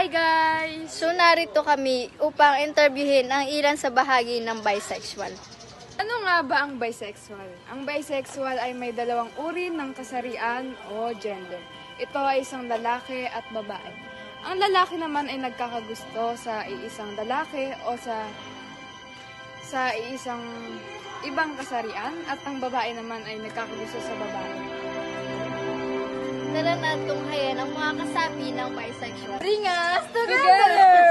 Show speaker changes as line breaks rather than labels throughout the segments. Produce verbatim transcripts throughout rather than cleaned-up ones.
Hi guys!
So narito kami upang interviewin ang ilan sa bahagi ng bisexual.
Ano nga ba ang bisexual? Ang bisexual ay may dalawang uri ng kasarian o gender. Ito ay isang lalaki at babae. Ang lalaki naman ay nagkakagusto sa iisang lalaki o sa sa iisang ibang kasarian at ang babae naman ay nagkakagusto sa babae.
Tara na tunghayan ang mga kasapi ng bisexual.
Bring us together!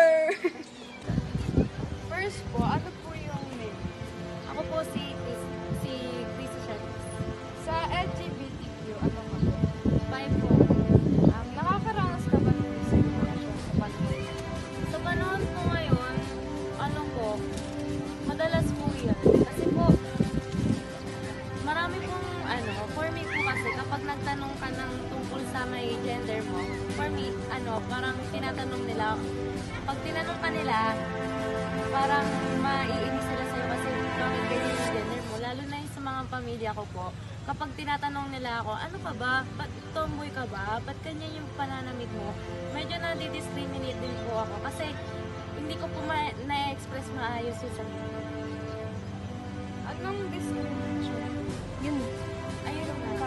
First po, ano po yung name?
Ako po si Chris, si Christian.
Sa L G B T Q, ano nga po?
Five po.
Um, nakakaranas ka ba ng discrimination sa panahon?
Sa panahon po ngayon, ano po, madalas po yan. Kasi po, marami pong, ano, for me po kasi kapag nagtanong ka ng tungkol sa may gender mo, for me, ano, parang tinatanong nila, pag tinanong ka nila, parang maiinis sila sa'yo kasi bakit ganyan yung gender mo. Lalo na yung sa mga pamilya ko po, kapag tinatanong nila ako, ano ka ba? Ba't tomboy ka ba? Ba't ganyan yung pananamit mo? Medyo na-discriminate din po ako kasi hindi ko po ma- na-express maayos yung sarili ko.
Anong discrimination?
Yun. Ayun na.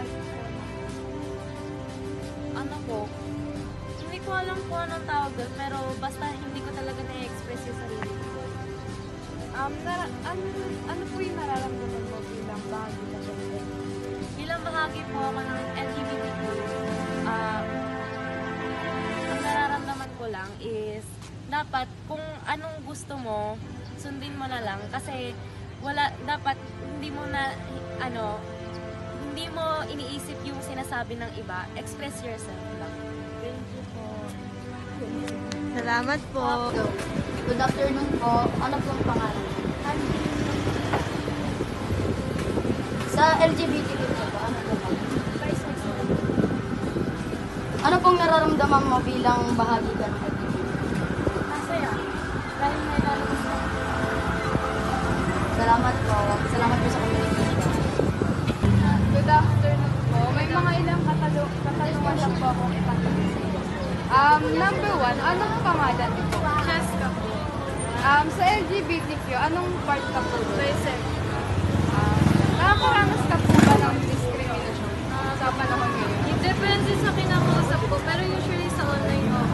Ano po? Hindi ko alam po anong tawag doon, pero basta hindi ko talaga na-express yung sarili ko.
Um, nara- ano, ano po yung nararamdaman mo bilang bahagi ng gender?
Bilang bahagi po ako ng L G B T Q, ah, ang nararamdaman ko lang is dapat kung anong gusto mo, sundin mo na lang kasi wala, dapat hindi mo na, ano, hindi mo iniisip yung sinasabi ng iba, express yourself lang.
Thank you po.
Salamat po. Good afternoon po. Ano pong pangalan? Sa L G B T Q po ba? Ano po ba?
Bisexual.
Ano pong nararamdaman mo bilang bahagi ka ng L G B T Q?
Masaya. Dahil may lalabas na.
Salamat po. Salamat po sa communication.
Good afternoon po. May mga ilang katalung katalungan lang po akong ipatanong sa inyo. Um, number one, anong pangalan niyo po? Cheska po. Um, sa L G B T Q, anong part ka po? Bisexual. Um, nakakaranas ka po ba ng discrimination sa panahon ngayon?
Depende sa kinakausap ko, pero usually sa online ko.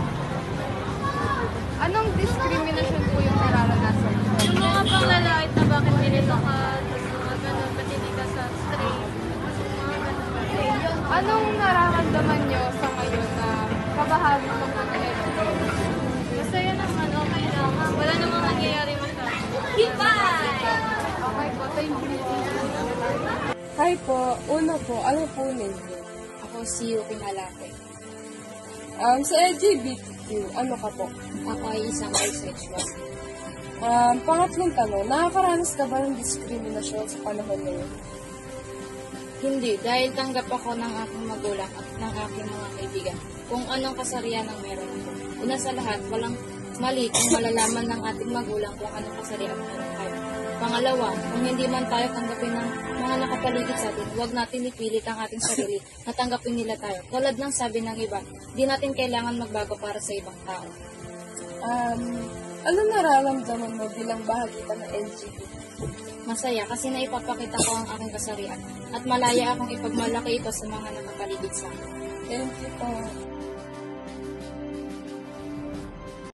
Anong discrimination po yung nararanasan niyo?
Yung mga panglalait na bakit ganito ka, tapos mga ganun, ba't hindi ka sa straight, mga ganun.
Anong nararamdaman niyo sa ngayon na kabahagi po ng L G B T Q?
Masaya naman, okay lang. Wala namang nangyayari masyado. Goodbye!
Okay po, thank you.
Hi po, una po, ano po name niyo?
Ako si Yuking Alate.
Um, sa L G B T Q, ano ka po?
Ako ay isang bisexual.
Um, pangatlong tanong, nakakaranas ka ba ng diskriminasyon sa panahon ngayon?
Hindi, dahil tanggap ako ng aking magulang at ng aking mga kaibigan kung anong kasarian ang meron ako. Una sa lahat, walang mali kung malalaman ng ating magulang kung anong kasarian ang meron tayo. Pangalawa, kung hindi man tayo tanggapin ng mga nakapaligid sa atin, huwag natin ipilit ang ating sarili na tanggapin nila tayo. Tulad ng sabi ng iba, di natin kailangan magbago para sa ibang tao.
Um, ano nararamdaman mo bilang bahagi ka ng L G B T Q?
Masaya kasi naipapakita ko ang aking kasarian at malaya akong ipagmalaki ito sa mga nakapaligid sa akin.
Thank you po.